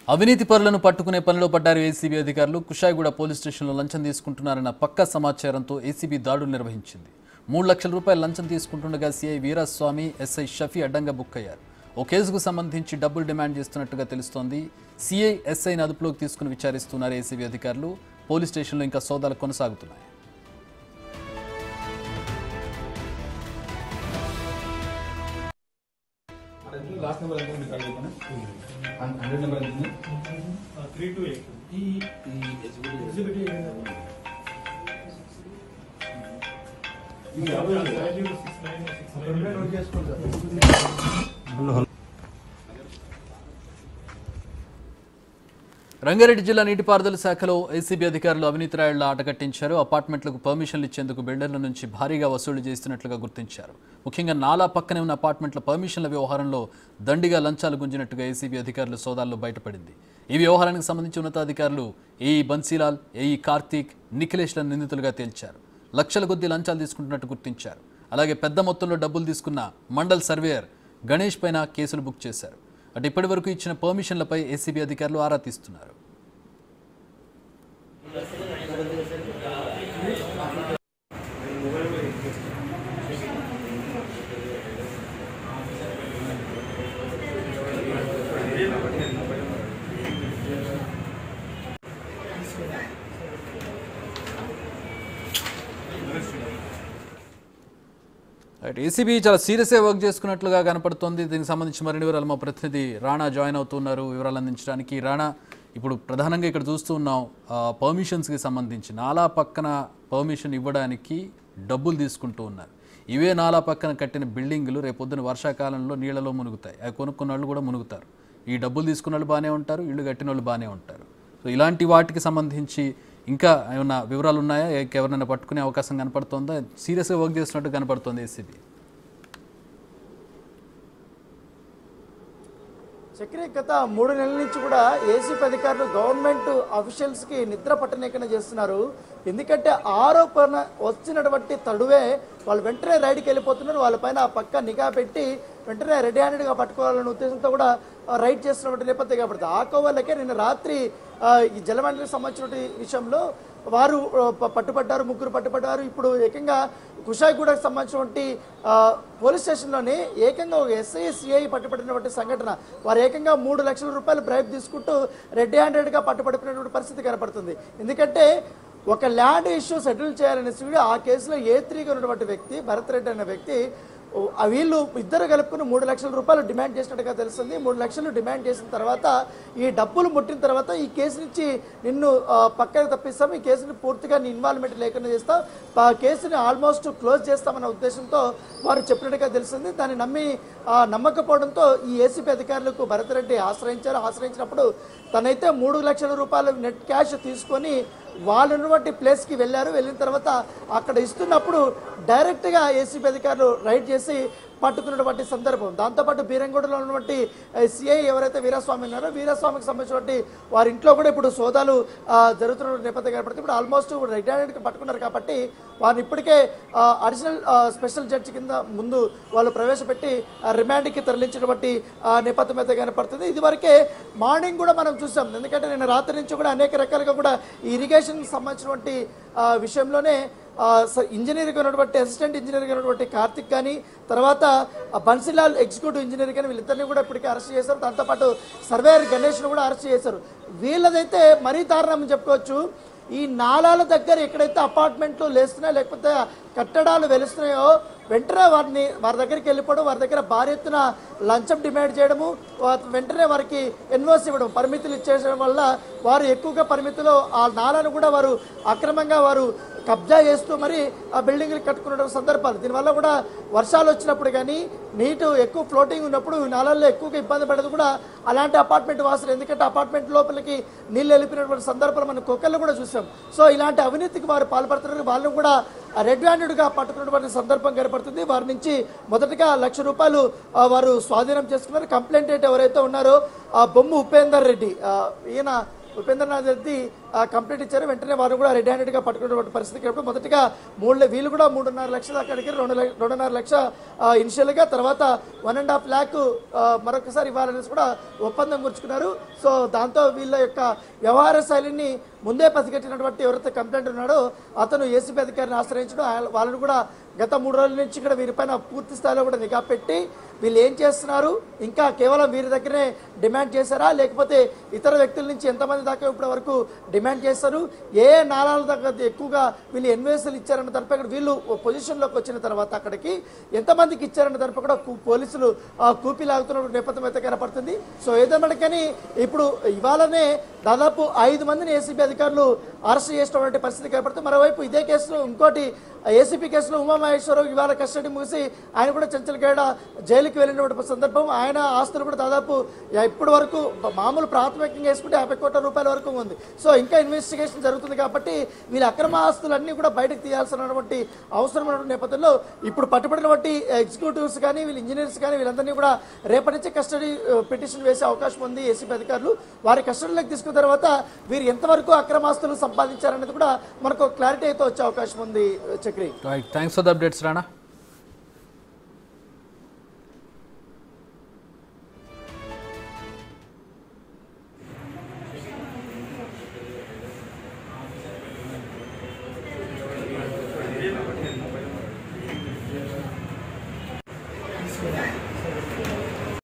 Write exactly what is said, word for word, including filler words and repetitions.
అవినీతి పరులను పట్టుకునే పనిలో పడ్డారు ఏసీబీ అధికారులు. కుషాయిగూడ పోలీస్ స్టేషన్లో లంచం తీసుకుంటున్నారన్న పక్కా సమాచారంతో ఏసీబీ దాడులు నిర్వహించింది. మూడు లక్షల రూపాయల లంచం తీసుకుంటుండగా సీఐ వీరాస్వామి, ఎస్ఐ షఫీ అడ్డంగా బుక్ అయ్యారు. ఓ కేసుకు సంబంధించి డబ్బులు డిమాండ్ చేస్తున్నట్టుగా తెలుస్తోంది. సీఐ, ఎస్ఐని అదుపులోకి తీసుకుని విచారిస్తున్నారు ఏసీబీ అధికారులు. పోలీస్ స్టేషన్లో ఇంకా సోదాలు కొనసాగుతున్నాయి. లాస్ట్ నెంబర్ ఎంత ఉంది కాలేజీనా హండ్రెడ్ నెంబర్ ఎంత ఉంది త్రీ టూ ఎయిట్ ఈ ఎగ్జిబిట్ ఈ యాభై six nine six nine note చేసుకోండి. రంగారెడ్డి జిల్లా నీటిపారుదల శాఖలో ఏసీబీ అధికారులు అవినీతి రాయుళ్ల ఆట కట్టించారు. అపార్ట్మెంట్లకు పర్మిషన్లు ఇచ్చేందుకు బిల్డర్ల నుంచి భారీగా వసూలు చేస్తున్నట్లుగా గుర్తించారు. ముఖ్యంగా నాలా పక్కనే ఉన్న అపార్ట్మెంట్ల పర్మిషన్ల వ్యవహారంలో దండిగా లంచాలు గుంజినట్టుగా ఏసీబీ అధికారుల సోదాల్లో బయటపడింది. ఈ వ్యవహారానికి సంబంధించి ఉన్నతాధికారులు ఏఈ బన్సీలాల్, ఏఈ కార్తీక్, నిఖిలేష్లను నిందితులుగా తేల్చారు. లక్షల కొద్దీ లంచాలు తీసుకుంటున్నట్టు గుర్తించారు. అలాగే పెద్ద మొత్తంలో డబ్బులు తీసుకున్న మండల్ సర్వేయర్ గణేష్ పైన కేసులు బుక్ చేశారు. అటు ఇప్పటి వరకు ఇచ్చిన పర్మిషన్లపై ఏసీబీ అధికారులు ఆరా తీస్తున్నారు. ఏసీబీ చాలా సీరియస్గా వర్క్ చేసుకున్నట్లుగా కనపడుతోంది. దీనికి సంబంధించి మరిన్ని వివరాలు మా ప్రతినిధి రాణా జాయిన్ అవుతున్నారు వివరాలు అందించడానికి. రాణా, ఇప్పుడు ప్రధానంగా ఇక్కడ చూస్తూ ఉన్నాం పర్మిషన్స్కి సంబంధించి నాలా పక్కన పర్మిషన్ ఇవ్వడానికి డబ్బులు తీసుకుంటూ ఉన్నారు. ఇవే నాలా పక్కన కట్టిన బిల్డింగులు రేపొద్దున వర్షాకాలంలో నీళ్లలో మునుగుతాయి. అవి కొనుక్కున్న వాళ్ళు కూడా మునుగుతారు. ఈ డబ్బులు తీసుకున్న వాళ్ళు బాగానే ఉంటారు, ఇళ్ళు కట్టిన వాళ్ళు బాగానే ఉంటారు. సో ఇలాంటి వాటికి సంబంధించి ఇంకా ఏమన్నా వివరాలు ఉన్నాయా? ఎవరైనా పట్టుకునే అవకాశం కనపడుతుందా? సీరియస్గా వర్క్ చేస్తున్నట్టు కనపడుతుంది ఏసీబీ. చక్రి, గత మూడు నెలల నుంచి కూడా ఏసీపీ అధికారులు గవర్నమెంట్ అఫీషియల్స్కి నిద్ర పట్టనీకన చేస్తున్నారు. ఎందుకంటే ఆరోపణ వచ్చినటువంటి తడువే వాళ్ళు వెంటనే రైడ్కి వెళ్ళిపోతున్నారు. వాళ్ళపైన పక్క నిఘా పెట్టి వెంటనే రెడీ హ్యాండెడ్గా పట్టుకోవాలనే ఉద్దేశంతో కూడా రైడ్ చేస్తున్నటువంటి నేపథ్యం కాబట్టి ఆ కోవలకే నిన్న రాత్రి ఈ జలమండలికి సంబంధించిన విషయంలో వారు పట్టుబడ్డారు, ముగ్గురు పట్టుబడ్డారు. ఇప్పుడు ఏకంగా కుషాయిగూడకు సంబంధించినటువంటి పోలీస్ స్టేషన్లోనే ఏకంగా ఒక ఎస్ఐ, సిఐ పట్టుబడినటువంటి సంఘటన. వారు ఏకంగా మూడు లక్షల రూపాయలు బ్రైబ్ తీసుకుంటూ రెడ్ హ్యాండెడ్గా పట్టుబడిపోయినటువంటి పరిస్థితి కనపడుతుంది. ఎందుకంటే ఒక ల్యాండ్ ఇష్యూ సెటిల్ చేయాలనేసి ఆ కేసులో ఏ త్రీగా ఉన్నటువంటి వ్యక్తి భరత్ రెడ్డి అనే వ్యక్తి వీళ్ళు ఇద్దరు కలుపుకుని మూడు లక్షల రూపాయలు డిమాండ్ చేసినట్టుగా తెలుస్తుంది. మూడు లక్షలు డిమాండ్ చేసిన తర్వాత ఈ డబ్బులు ముట్టిన తర్వాత ఈ కేసు నుంచి నిన్ను పక్కకు తప్పిస్తాం, ఈ కేసుని పూర్తిగా నీ ఇన్వాల్వ్మెంట్ లేకుండా చేస్తాం, ఆ కేసుని ఆల్మోస్ట్ క్లోజ్ చేస్తామన్న ఉద్దేశంతో వారు చెప్పినట్టుగా తెలుస్తుంది. దాన్ని నమ్మి నమ్మకపోవడంతో ఈ ఏసీపీ అధికారులకు భరత్ రెడ్డి ఆశ్రయించారు. ఆశ్రయించినప్పుడు తనైతే మూడు లక్షల రూపాయలు నెట్ క్యాష్ తీసుకొని వాళ్ళు ఉన్నటువంటి ప్లేస్కి వెళ్ళారు. వెళ్ళిన తర్వాత అక్కడ ఇస్తున్నప్పుడు డైరెక్ట్గా ఏసీపీ అధికారులు రైడ్ చేసి పట్టుకున్నటువంటి సందర్భం. దాంతోపాటు బీరంగూడలో ఉన్నటువంటి సిఐ ఎవరైతే వీరాస్వామి ఉన్నారో వీరాస్వామికి సంబంధించినటువంటి వారి ఇంట్లో కూడా ఇప్పుడు సోదాలు జరుగుతున్న నేపథ్యం కనపడుతుంది. ఇప్పుడు ఆల్మోస్ట్ రెడ్ హ్యాండెడ్గా పట్టుకున్నారు కాబట్టి వారిని ఇప్పటికే అడిషనల్ స్పెషల్ జడ్జి కింద ముందు వాళ్ళు ప్రవేశపెట్టి రిమాండ్కి తరలించినటువంటి నేపథ్యం అయితే కనపడుతుంది. ఇదివరకే మార్నింగ్ కూడా మనం చూసాం. ఎందుకంటే నేను రాత్రి నుంచి కూడా అనేక రకాలుగా కూడా ఈ ఇరిగేషన్కి సంబంధించినటువంటి విషయంలోనే ఇంజనీర్గా ఉన్నటువంటి అసిస్టెంట్ ఇంజనీర్గా ఉన్నటువంటి కార్తిక్ కానీ తర్వాత బన్సీలాల్ ఎగ్జిక్యూటివ్ ఇంజనీర్ కానీ వీళ్ళిద్దరిని కూడా ఇప్పటికే అరెస్ట్ చేశారు. దాంతోపాటు సర్వేయర్ గణేష్ను కూడా అరెస్ట్ చేశారు. వీళ్ళదైతే మరీ దారుణం చెప్పుకోవచ్చు. ఈ నాలాల దగ్గర ఎక్కడైతే అపార్ట్మెంట్లు లేస్తున్నాయో లేకపోతే కట్టడాలు వెలుస్తున్నాయో వెంటనే వారిని వారి దగ్గరికి వెళ్ళిపోవడం, వారి దగ్గర భారీ ఎత్తున లంచం డిమాండ్ చేయడము, వెంటనే వారికి ఎన్ఓసి ఇవ్వడం, పరిమితులు ఇచ్చేయడం వల్ల వారు ఎక్కువగా పరిమితిలో ఆ నాలను కూడా వారు అక్రమంగా వారు కబ్జా చేస్తూ మరి ఆ బిల్డింగ్లు కట్టుకున్న సందర్భాలు. దీనివల్ల కూడా వర్షాలు వచ్చినప్పుడు కానీ నీటు ఎక్కువ ఫ్లోటింగ్ ఉన్నప్పుడు నాళాల్లో ఎక్కువగా ఇబ్బంది పడదు కూడా అలాంటి అపార్ట్మెంట్ వాసులు. ఎందుకంటే అపార్ట్మెంట్ లోపలికి నీళ్ళు వెళ్ళిపోయినటువంటి సందర్భాలు మనం కుక్కర్లు కూడా చూసాం. సో ఇలాంటి అవినీతికి వారు పాల్పడుతున్నారు. వాళ్ళను కూడా రెడ్ హ్యాండెడ్గా పట్టుకున్నటువంటి సందర్భం కనపడుతుంది. వారి నుంచి మొదటగా లక్ష రూపాయలు వారు స్వాధీనం చేసుకున్నారు. కంప్లైంట్ ఎవరైతే ఉన్నారో ఆ బొమ్ము ఉపేందర్ రెడ్డి, ఈయన ఉపేంద్రనాథ్ రెడ్డి కంప్లైంట్ ఇచ్చారు. వెంటనే వారు కూడా రెడ్ హ్యాండెడ్గా పట్టుకున్నటువంటి పరిస్థితి కాబట్టి మొదటిగా మూడు వీళ్ళు కూడా మూడున్నర లక్షల అక్కడికి రెండు రెండున్నర లక్ష ఇనిషియల్గా, తర్వాత వన్ అండ్ హాఫ్ ల్యాక్ మరొకసారి ఇవ్వాలనేసి కూడా ఒప్పందం కూర్చుకున్నారు. సో దాంతో వీళ్ళ యొక్క వ్యవహార శైలిని ముందే పసిగట్టినటువంటి ఎవరైతే కంప్లైంట్ ఉన్నాడో అతను ఏసీబీ అధికారిని ఆశ్రయించడం, వాళ్ళను కూడా గత మూడు రోజుల నుంచి ఇక్కడ వీరిపైన పూర్తి స్థాయిలో కూడా నిఘా పెట్టి వీళ్ళు ఏం చేస్తున్నారు, ఇంకా కేవలం వీరి దగ్గరనే డిమాండ్ చేశారా లేకపోతే ఇతర వ్యక్తుల నుంచి ఎంతమంది దాకా ఇప్పటి వరకు డిమాండ్ చేస్తారు, ఏ నాళాల దగ్గర ఎక్కువగా వీళ్ళు ఎన్వేసులు ఇచ్చారన్న దానిపై కూడా వీళ్ళు పొజిషన్లోకి వచ్చిన తర్వాత అక్కడికి ఎంతమందికి ఇచ్చారన్న దానిపై కూడా పోలీసులు కూపి లాగుతున్న నేపథ్యం అయితే కనపడుతుంది. సో ఏదేమన్నా కానీ ఇప్పుడు ఇవాళనే దాదాపు ఐదు మందిని ఏసీబీ అధికారులు అరెస్ట్ చేసినటువంటి పరిస్థితి కనపడుతుంది. మరోవైపు ఇదే కేసులో ఇంకోటి ఏసీపీ కేసులో ఉమామహేశ్వరరావు ఇవాళ కస్టడీ ముగిసి ఆయన కూడా చంచల్గూడ జైలుకి వెళ్ళినటువంటి సందర్భం. ఆయన ఆస్తులు కూడా దాదాపు ఇప్పటి వరకు మామూలు ప్రాథమికంగా వేసుకుంటే యాభై కోట్ల రూపాయల వరకు ఉంది. సో ఇంకా ఇన్వెస్టిగేషన్ జరుగుతుంది కాబట్టి వీళ్ళ అక్రమ ఆస్తులన్నీ కూడా బయటకు తీయాల్సినటువంటి అవసరం ఉన్న నేపథ్యంలో ఇప్పుడు పట్టుబడినటువంటి ఎగ్జిక్యూటివ్స్ కానీ వీళ్ళ ఇంజనీర్స్ కానీ వీళ్ళందరినీ కూడా రేపటి నుంచి కస్టడీ పిటిషన్ వేసే అవకాశం ఉంది ఏసీబీ అధికారులు. వారి కస్టడీలోకి తీసుకున్న తర్వాత వీరు ఎంతవరకు అక్రమాస్తులు సంపాదించారనేది కూడా మనకు క్లారిటీ అయితే వచ్చే అవకాశం ఉంది. Chakri, thanks for the updates Rana.